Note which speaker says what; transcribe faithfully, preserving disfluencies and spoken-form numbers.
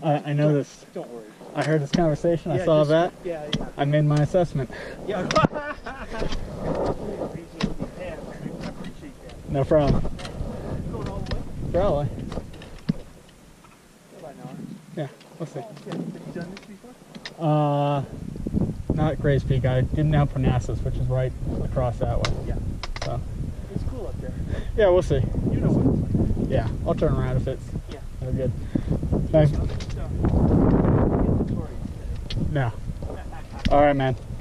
Speaker 1: I, I know
Speaker 2: don't,
Speaker 1: this.
Speaker 2: Don't worry.
Speaker 1: I heard this conversation.
Speaker 2: Yeah,
Speaker 1: I saw
Speaker 2: just,
Speaker 1: that.
Speaker 2: Yeah, yeah.
Speaker 1: I made my assessment.
Speaker 2: Yeah.
Speaker 1: No problem.
Speaker 2: Going all the way?
Speaker 1: Probably.
Speaker 2: About an hour.
Speaker 1: Yeah, we'll see.
Speaker 2: Yeah. Have you done this before?
Speaker 1: Uh, not Grays Peak. I did now Parnassus, which is right across that way.
Speaker 2: Yeah.
Speaker 1: So.
Speaker 2: It's cool up there.
Speaker 1: Yeah, we'll see.
Speaker 2: You know what it's like.
Speaker 1: Yeah, I'll turn around if it's.
Speaker 2: Yeah.
Speaker 1: They're good. Thanks. No. All right, man.